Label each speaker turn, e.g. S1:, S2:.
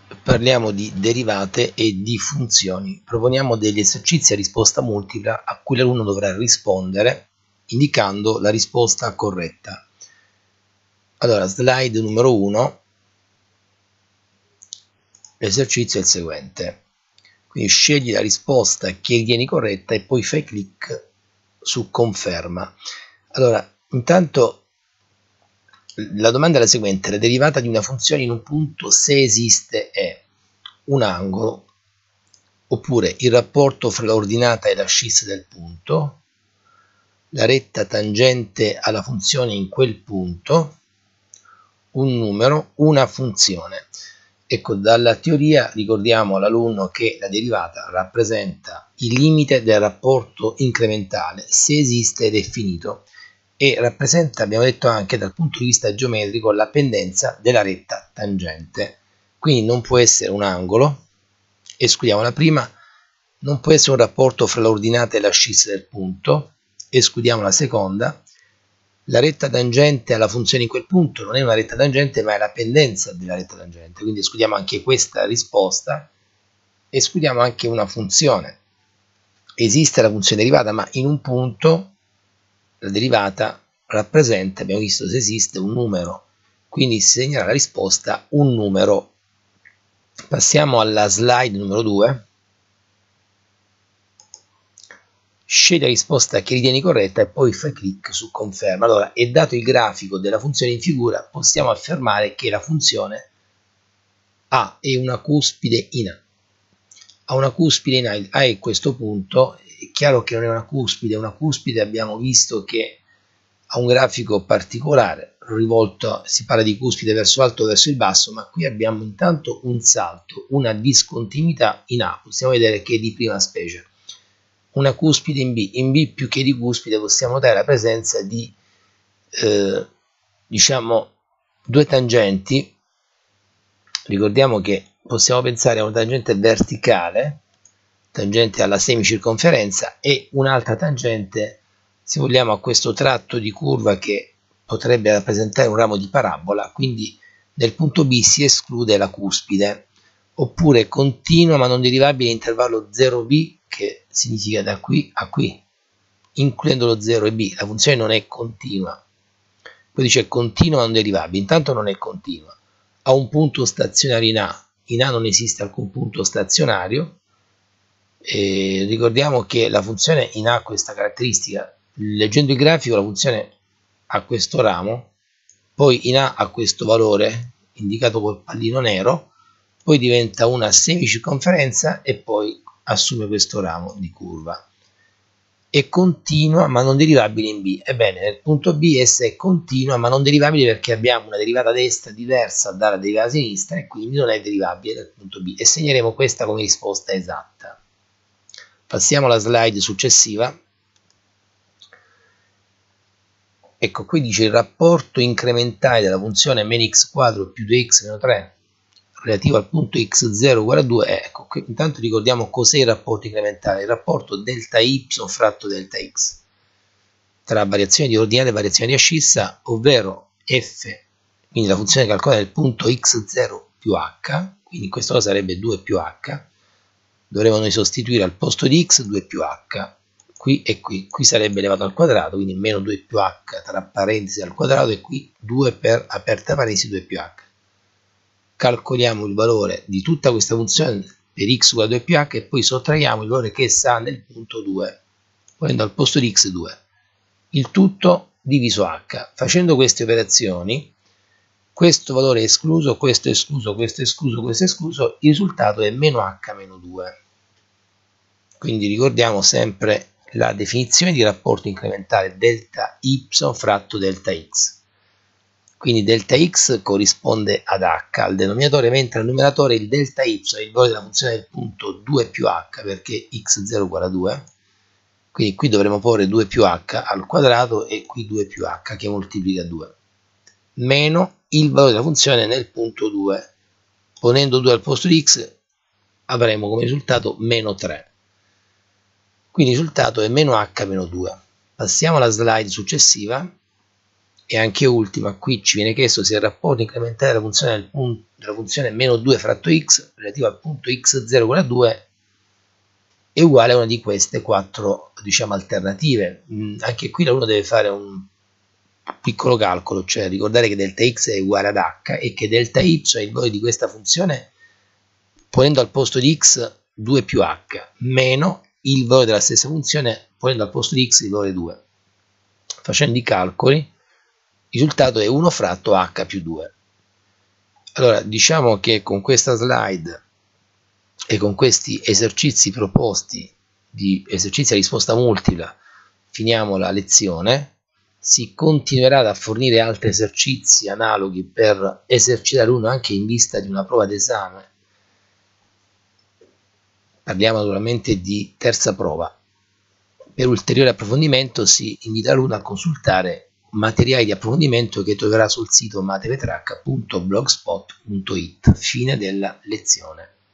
S1: parliamo di derivate e di funzioni. Proponiamo degli esercizi a risposta multipla a cui l'alunno dovrà rispondere indicando la risposta corretta. Allora, slide numero 1, l'esercizio è il seguente. Quindi scegli la risposta che ritieni corretta e poi fai clic su conferma. Allora, intanto la domanda è la seguente: la derivata di una funzione in un punto, se esiste, è un angolo, oppure il rapporto fra l'ordinata e l'ascissa del punto, la retta tangente alla funzione in quel punto, un numero, una funzione. Ecco, dalla teoria ricordiamo all'alunno che la derivata rappresenta il limite del rapporto incrementale se esiste ed è finito, e rappresenta, abbiamo detto anche dal punto di vista geometrico, la pendenza della retta tangente. Quindi non può essere un angolo, escludiamo la prima, non può essere un rapporto fra l'ordinata e l'ascissa del punto, escludiamo la seconda. La retta tangente alla funzione in quel punto non è una retta tangente, ma è la pendenza della retta tangente, quindi escludiamo anche questa risposta. Escludiamo anche una funzione. Esiste la funzione derivata, ma in un punto la derivata rappresenta, abbiamo visto, se esiste, un numero, quindi si segnerà la risposta un numero. Passiamo alla slide numero 2. Scegli la risposta che ritieni corretta e poi fai clic su conferma. Allora, e dato il grafico della funzione in figura, possiamo affermare che la funzione A è una cuspide in A. Ha una cuspide in A, A è questo punto. È chiaro che non è una cuspide abbiamo visto che ha un grafico particolare, rivolto, si parla di cuspide verso l'alto o verso il basso, ma qui abbiamo intanto un salto, una discontinuità in A, possiamo vedere che è di prima specie. Una cuspide in B più che di cuspide possiamo notare la presenza di diciamo due tangenti. Ricordiamo che possiamo pensare a una tangente verticale, tangente alla semicirconferenza, e un'altra tangente, se vogliamo, a questo tratto di curva che potrebbe rappresentare un ramo di parabola, quindi nel punto B si esclude la cuspide. Oppure continua ma non derivabile intervallo 0b, che significa da qui a qui, includendo lo 0 e b. La funzione non è continua. Poi dice continua ma non derivabile. Intanto non è continua. Ha un punto stazionario in A. In A non esiste alcun punto stazionario. E ricordiamo che la funzione in A ha questa caratteristica. Leggendo il grafico, la funzione ha questo ramo, poi in A ha questo valore indicato col pallino nero, poi diventa una semicirconferenza e poi assume questo ramo di curva. È continua ma non derivabile in B. Ebbene, nel punto B essa è continua ma non derivabile perché abbiamo una derivata a destra diversa dalla derivata a sinistra e quindi non è derivabile nel punto B, e segneremo questa come risposta esatta. Passiamo alla slide successiva. Ecco, qui dice il rapporto incrementale della funzione meno x quadro più 2x meno 3 relativo al punto x0 uguale a 2. Ecco, qui intanto ricordiamo cos'è il rapporto incrementale: il rapporto delta y fratto delta x tra variazione di ordinata e variazione di ascissa, ovvero f, quindi la funzione calcolata del punto x0 più h, quindi in questo caso sarebbe 2 più h, dovremo noi sostituire al posto di x 2 più h, qui e qui sarebbe elevato al quadrato, quindi meno 2 più h tra parentesi al quadrato, e qui 2 per aperta parentesi 2 più h. Calcoliamo il valore di tutta questa funzione per x uguale a 2 più h e poi sottraiamo il valore che sta nel punto 2, ponendo al posto di x 2. Il tutto diviso h. Facendo queste operazioni, questo valore è escluso, questo è escluso, questo è escluso, questo è escluso, il risultato è meno h meno 2. Quindi ricordiamo sempre la definizione di rapporto incrementale delta y fratto delta x. Quindi delta x corrisponde ad h al denominatore, mentre al numeratore il delta y è il valore della funzione del punto 2 più h, perché x0 uguale a 2. Quindi qui dovremo porre 2 più h al quadrato e qui 2 più h che moltiplica 2, meno il valore della funzione nel punto 2. Ponendo 2 al posto di x avremo come risultato meno 3. Quindi il risultato è meno h meno 2. Passiamo alla slide successiva. E anche ultima, qui ci viene chiesto se il rapporto incrementale della funzione meno 2 fratto x relativo al punto x0 uguale a 2 è uguale a una di queste quattro, diciamo, alternative. Anche qui uno deve fare un piccolo calcolo, cioè ricordare che delta x è uguale ad h e che delta y è il valore di questa funzione ponendo al posto di x 2 più h meno il valore della stessa funzione ponendo al posto di x il valore 2. Facendo i calcoli, il risultato è 1 fratto h più 2. Allora, diciamo che con questa slide e con questi esercizi proposti di esercizi a risposta multipla finiamo la lezione. Si continuerà a fornire altri esercizi analoghi per esercitare uno anche in vista di una prova d'esame. Parliamo naturalmente di terza prova. Per ulteriore approfondimento si invita l'uno a consultare materiali di approfondimento che troverà sul sito matevetrack.blogspot.it. Fine della lezione.